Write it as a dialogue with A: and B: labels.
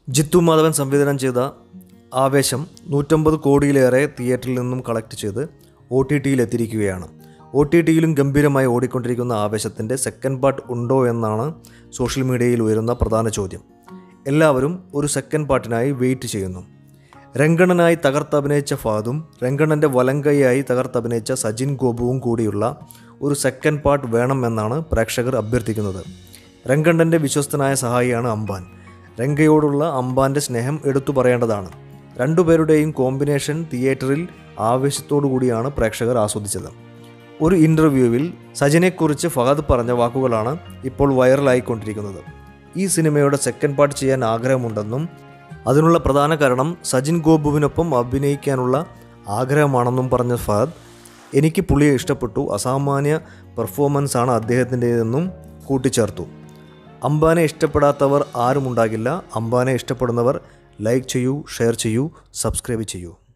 A: ജിത്തു മാധവൻ സംവിധാനം ചെയ്ത ആവേശം 150 കോടിയിലേറെ തിയേറ്ററിൽ നിന്നും കളക്ട് ചെയ്ത് OTT-യിൽ എത്തിയിരിക്കുകയാണ്. OTT-യിലും ഗംഭീരമായി ഓടിക്കൊണ്ടിരിക്കുന്ന ആവേശത്തിൻ്റെ സെക്കൻഡ് പാർട്ട് ഉണ്ടോ എന്നാണ് സോഷ്യൽ മീഡിയയിൽ ഉയരുന്ന പ്രധാന ചോദ്യം. എല്ലാവരും ഒരു സെക്കൻഡ് പാർട്ടിനായി വെയിറ്റ് ചെയ്യുന്നു. രംഗണ്ണനായി തകർത്തഭിനയിച്ച ഫഹദും രംഗണ്ണൻ്റെ വലങ്കൈയായി തകർത്തഭിനയിച്ച സജിൻ ഗോപുവും കൂടിയുള്ള ഒരു സെക്കൻഡ് പാർട്ട് വേണം എന്നാണ് പ്രേക്ഷകർ അഭ്യർത്ഥിക്കുന്നത്. രംഗണ്ണൻ്റെ വിശ്വസ്തനായ സഹായിയാണ് അമ്പാൻ. രംഗയോടുള്ള അമ്പാൻ്റെ സ്നേഹം എടുത്തു പറയേണ്ടതാണ്. രണ്ടുപേരുടെയും കോമ്പിനേഷൻ തിയേറ്ററിൽ ആവേശത്തോടു കൂടിയാണ് പ്രേക്ഷകർ ആസ്വദിച്ചത്. ഒരു ഇൻ്റർവ്യൂവിൽ സജിനെക്കുറിച്ച് ഫഹദ് പറഞ്ഞ വാക്കുകളാണ് ഇപ്പോൾ വൈറലായിക്കൊണ്ടിരിക്കുന്നത്. ഈ സിനിമയുടെ സെക്കൻഡ് പാർട്ട് ചെയ്യാൻ ആഗ്രഹമുണ്ടെന്നും അതിനുള്ള പ്രധാന കാരണം സജിൻ ഗോപുവിനൊപ്പം അഭിനയിക്കാനുള്ള ആഗ്രഹമാണെന്നും പറഞ്ഞ ഫഹദ്, എനിക്ക് പുള്ളിയെ ഇഷ്ടപ്പെട്ടു, അസാമാന്യ പെർഫോമൻസാണ് അദ്ദേഹത്തിൻ്റെതെന്നും കൂട്ടിച്ചേർത്തു. അമ്പാനെ ഇഷ്ടപ്പെടാത്തവർ ആരും ഉണ്ടാകില്ല. അമ്പാനെ ഇഷ്ടപ്പെടുന്നവർ ലൈക്ക് ചെയ്യൂ, ഷെയർ ചെയ്യൂ, സബ്സ്ക്രൈബ് ചെയ്യൂ.